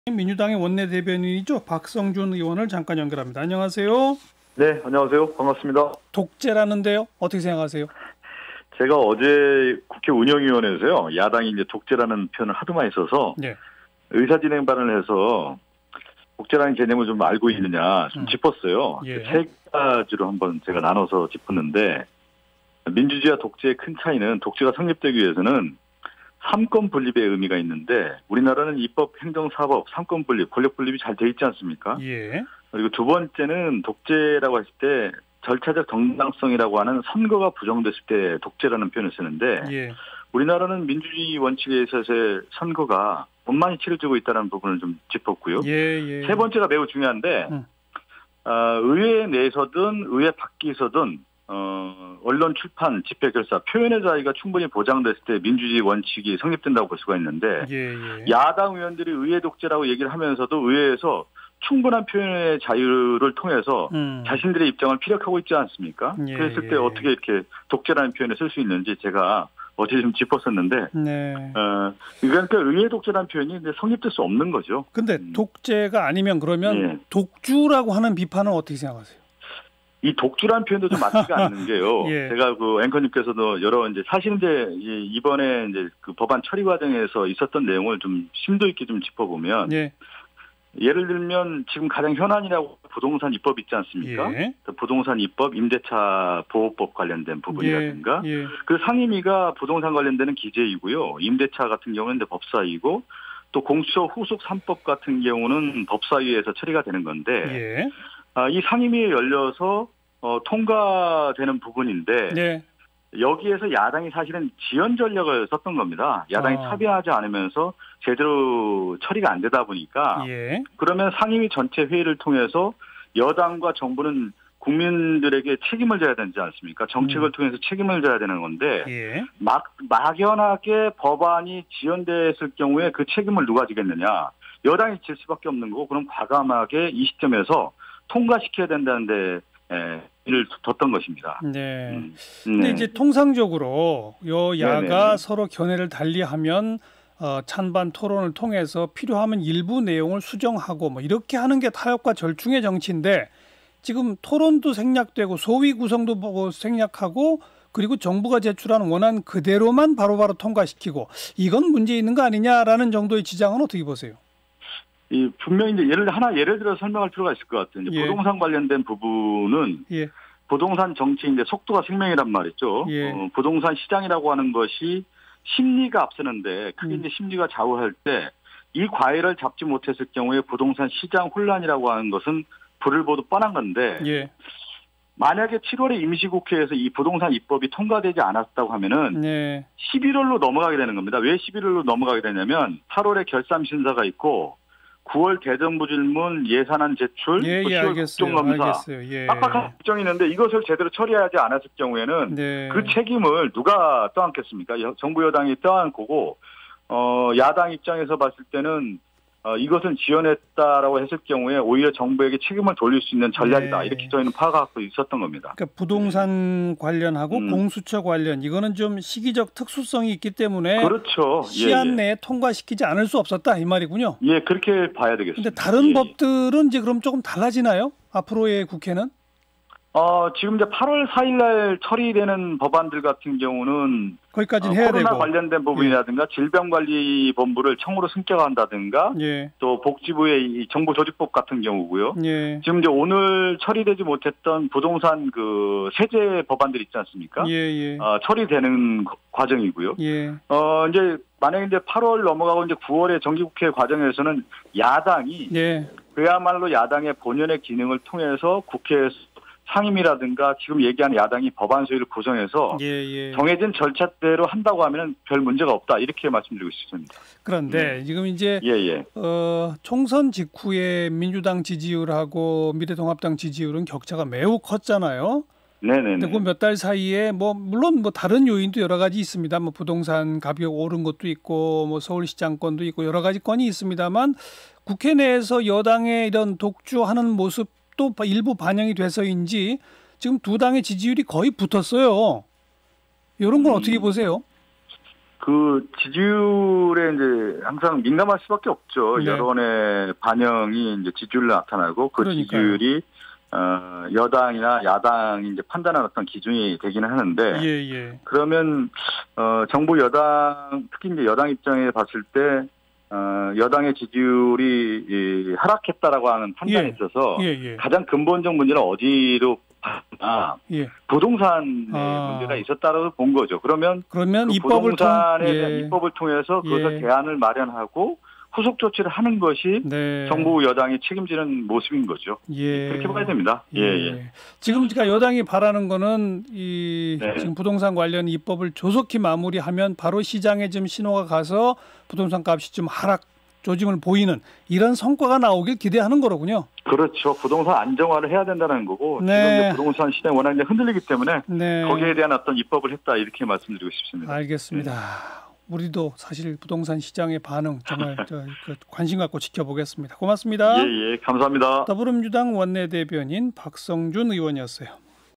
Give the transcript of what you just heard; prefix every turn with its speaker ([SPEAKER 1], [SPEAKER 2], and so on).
[SPEAKER 1] 민주당의 원내대변인이죠. 박성준 의원을 잠깐 연결합니다. 안녕하세요.
[SPEAKER 2] 네, 안녕하세요. 반갑습니다.
[SPEAKER 1] 독재라는데요. 어떻게 생각하세요?
[SPEAKER 2] 제가 어제 국회 운영위원회에서요, 야당이 이제 독재라는 표현을 하도 많이 써서
[SPEAKER 1] 네.
[SPEAKER 2] 의사진행 발언을 해서 독재라는 개념을 좀 알고 있느냐 좀 짚었어요.
[SPEAKER 1] 예.
[SPEAKER 2] 세 가지로 한번 제가 나눠서 짚었는데, 민주주의와 독재의 큰 차이는 독재가 성립되기 위해서는 삼권 분립의 의미가 있는데, 우리나라는 입법, 행정, 사법, 삼권 분립, 권력 분립이 잘 돼 있지 않습니까?
[SPEAKER 1] 예.
[SPEAKER 2] 그리고 두 번째는 독재라고 했을 때 절차적 정당성이라고 하는 선거가 부정됐을 때 독재라는 표현을 쓰는데,
[SPEAKER 1] 예.
[SPEAKER 2] 우리나라는 민주주의 원칙에 있어서의 선거가 원만히 치러지고 있다는 부분을 좀 짚었고요.
[SPEAKER 1] 예.
[SPEAKER 2] 세 번째가 매우 중요한데, 의회 내에서든 의회 밖에서든 언론, 출판, 집회, 결사, 표현의 자유가 충분히 보장됐을 때 민주주의 원칙이 성립된다고 볼 수가 있는데,
[SPEAKER 1] 예.
[SPEAKER 2] 야당 의원들이 의회 독재라고 얘기를 하면서도 의회에서 충분한 표현의 자유를 통해서 자신들의 입장을 피력하고 있지 않습니까?
[SPEAKER 1] 예.
[SPEAKER 2] 그랬을 때 어떻게 이렇게 독재라는 표현을 쓸 수 있는지 제가 어제 좀 짚었었는데,
[SPEAKER 1] 네.
[SPEAKER 2] 그러니까 의회 독재라는 표현이 성립될 수 없는 거죠.
[SPEAKER 1] 근데 독재가 아니면 그러면
[SPEAKER 2] 예.
[SPEAKER 1] 독주라고 하는 비판은 어떻게 생각하세요?
[SPEAKER 2] 이 독주라는 표현도 좀 맞지가 않는 게요.
[SPEAKER 1] 예.
[SPEAKER 2] 제가 그 앵커님께서도 여러 이제 사실 이제 이번에 이제 그 법안 처리 과정에서 있었던 내용을 좀 심도 있게 좀 짚어보면,
[SPEAKER 1] 예.
[SPEAKER 2] 예를 들면 지금 가장 현안이라고 부동산 입법 있지 않습니까?
[SPEAKER 1] 예.
[SPEAKER 2] 부동산 입법, 임대차 보호법 관련된 부분이라든가,
[SPEAKER 1] 예.
[SPEAKER 2] 그 상임위가 부동산 관련되는 기재이고요. 임대차 같은 경우는 이제 법사위고, 또 공수처 후속 3법 같은 경우는 법사위에서 처리가 되는 건데,
[SPEAKER 1] 예.
[SPEAKER 2] 이 상임위에 열려서 통과되는 부분인데,
[SPEAKER 1] 네.
[SPEAKER 2] 여기에서 야당이 사실은 지연 전략을 썼던 겁니다. 야당이 참여하지 않으면서 제대로 처리가 안 되다 보니까,
[SPEAKER 1] 예.
[SPEAKER 2] 그러면 상임위 전체 회의를 통해서 여당과 정부는 국민들에게 책임을 져야 되지 않습니까? 정책을 통해서 책임을 져야 되는 건데,
[SPEAKER 1] 예.
[SPEAKER 2] 막연하게 법안이 지연됐을 경우에 그 책임을 누가 지겠느냐? 여당이 질 수밖에 없는 거고, 그럼 과감하게 이 시점에서 통과시켜야 된다는데 일을 뒀던 것입니다.
[SPEAKER 1] 네. 근데 이제 통상적으로 여야가
[SPEAKER 2] 네네.
[SPEAKER 1] 서로 견해를 달리하면 찬반 토론을 통해서 필요하면 일부 내용을 수정하고 뭐 이렇게 하는 게 타협과 절충의 정치인데, 지금 토론도 생략되고 소위 구성도 보고 생략하고, 그리고 정부가 제출한 원안 그대로만 바로바로 통과시키고, 이건 문제 있는 거 아니냐라는 정도의 지장은 어떻게 보세요?
[SPEAKER 2] 분명히 이제 예를 들어 설명할 필요가 있을 것 같아요. 이제
[SPEAKER 1] 예.
[SPEAKER 2] 부동산 관련된 부분은,
[SPEAKER 1] 예.
[SPEAKER 2] 부동산 정치인데 속도가 생명이란 말이죠.
[SPEAKER 1] 예.
[SPEAKER 2] 부동산 시장이라고 하는 것이 심리가 앞서는데, 크게 이제 심리가 좌우할 때 이 과일을 잡지 못했을 경우에 부동산 시장 혼란이라고 하는 것은 불을 보듯 뻔한 건데,
[SPEAKER 1] 예.
[SPEAKER 2] 만약에 7월에 임시국회에서 이 부동산 입법이 통과되지 않았다고 하면은
[SPEAKER 1] 네.
[SPEAKER 2] 11월로 넘어가게 되는 겁니다. 왜 11월로 넘어가게 되냐면 8월에 결산 심사가 있고, 9월 대정부 질문, 예산안 제출,
[SPEAKER 1] 예,
[SPEAKER 2] 또
[SPEAKER 1] 예,
[SPEAKER 2] 10월
[SPEAKER 1] 알겠어요.
[SPEAKER 2] 국정감사,
[SPEAKER 1] 알겠어요. 예.
[SPEAKER 2] 빡빡한 일정이 있는데 이것을 제대로 처리하지 않았을 경우에는
[SPEAKER 1] 네.
[SPEAKER 2] 그 책임을 누가 떠안겠습니까? 정부 여당이 떠안고고, 야당 입장에서 봤을 때는 이것은 지연했다라고 했을 경우에 오히려 정부에게 책임을 돌릴 수 있는 전략이다.
[SPEAKER 1] 네.
[SPEAKER 2] 이렇게 저희는 파악하고 있었던 겁니다.
[SPEAKER 1] 그러니까 부동산 관련하고 공수처 관련, 이거는 좀 시기적 특수성이 있기 때문에
[SPEAKER 2] 그렇죠.
[SPEAKER 1] 시한 내에 통과시키지 않을 수 없었다 이 말이군요.
[SPEAKER 2] 예, 그렇게 봐야 되겠습니다.
[SPEAKER 1] 근데 다른 법들은 이제 그럼 조금 달라지나요? 앞으로의 국회는?
[SPEAKER 2] 지금 이제 8월 4일 날 처리되는 법안들 같은 경우는
[SPEAKER 1] 거기까지는 해야
[SPEAKER 2] 코로나
[SPEAKER 1] 되고.
[SPEAKER 2] 관련된 부분이라든가 질병관리본부를 청으로 승격한다든가,
[SPEAKER 1] 예.
[SPEAKER 2] 또 복지부의 이 정보조직법 같은 경우고요.
[SPEAKER 1] 예.
[SPEAKER 2] 지금 이제 오늘 처리되지 못했던 부동산 그 세제 법안들 있지 않습니까?
[SPEAKER 1] 예.
[SPEAKER 2] 처리되는 과정이고요.
[SPEAKER 1] 예.
[SPEAKER 2] 이제 만약에 이제 8월 넘어가고 이제 9월의 정기국회 과정에서는 야당이
[SPEAKER 1] 예.
[SPEAKER 2] 그야말로 야당의 본연의 기능을 통해서 국회에서 상임이라든가 지금 얘기하는 야당이 법안 소위를 구성해서
[SPEAKER 1] 예.
[SPEAKER 2] 정해진 절차대로 한다고 하면 별 문제가 없다, 이렇게 말씀드리고 싶습니다.
[SPEAKER 1] 그런데 지금 이제
[SPEAKER 2] 예.
[SPEAKER 1] 총선 직후에 민주당 지지율하고 미래통합당 지지율은 격차가 매우 컸잖아요.
[SPEAKER 2] 네네네.
[SPEAKER 1] 근데 그 몇 달 사이에 물론 다른 요인도 여러 가지 있습니다. 부동산 가격 오른 것도 있고, 서울시장권도 있고 여러 가지 건이 있습니다만, 국회 내에서 여당의 이런 독주하는 모습도 일부 반영이 돼서인지 지금 두 당의 지지율이 거의 붙었어요. 이런 건 어떻게 보세요?
[SPEAKER 2] 그 지지율에 이제 항상 민감할 수밖에 없죠.
[SPEAKER 1] 네.
[SPEAKER 2] 여론의 반영이 이제 지지율로 나타나고 그
[SPEAKER 1] 그러니까요.
[SPEAKER 2] 지지율이 여당이나 야당이 이제 판단하는 어떤 기준이 되기는 하는데
[SPEAKER 1] 예.
[SPEAKER 2] 그러면 정부 여당 특히 이제 여당 입장에 봤을 때 여당의 지지율이 하락했다라고 하는 판단에 있어서
[SPEAKER 1] 예.
[SPEAKER 2] 가장 근본적 문제는 어디로 봤나 부동산에 문제가 있었다라고 본 거죠. 그러면 그 부동산에 대한 입법을 통해서 그것을 대안을 마련하고 후속 조치를 하는 것이 정부 여당이 책임지는 모습인 거죠. 그렇게 봐야 됩니다.
[SPEAKER 1] 지금 여당이 바라는 거는 지금 부동산 관련 입법을 조속히 마무리하면 바로 시장에 좀 신호가 가서 부동산 값이 좀 하락 조짐을 보이는 이런 성과가 나오길 기대하는 거로군요. 그렇죠. 부동산 안정화를 해야 된다는 거고 지금 부동산 시장이 워낙 흔들리기 때문에 거기에 대한 어떤 입법을 했다 이렇게 말씀드리고 싶습니다. 알겠습니다. 우리도 사실 부동산 시장의 반응 정말 관심 갖고 지켜보겠습니다. 고맙습니다. 감사합니다. 더불어민주당 원내대변인 박성준 의원이었어요.